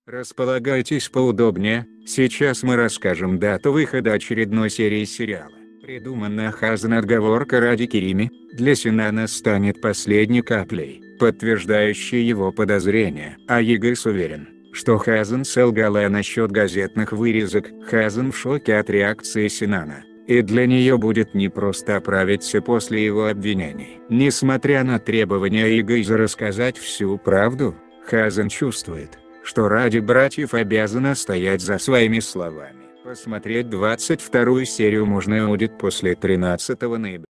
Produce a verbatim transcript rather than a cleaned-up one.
Располагайтесь поудобнее, сейчас мы расскажем дату выхода очередной серии сериала. Придуманная Хазан отговорка ради Керими, для Синана станет последней каплей, подтверждающей его подозрения. А Егис уверен, что Хазан солгала насчет газетных вырезок. Хазан в шоке от реакции Синана, и для нее будет непросто оправиться после его обвинений. Несмотря на требования Егиза рассказать всю правду, Хазан чувствует, что ради братьев обязана стоять за своими словами. Посмотреть двадцать вторую серию можно будет после тринадцатого ноября.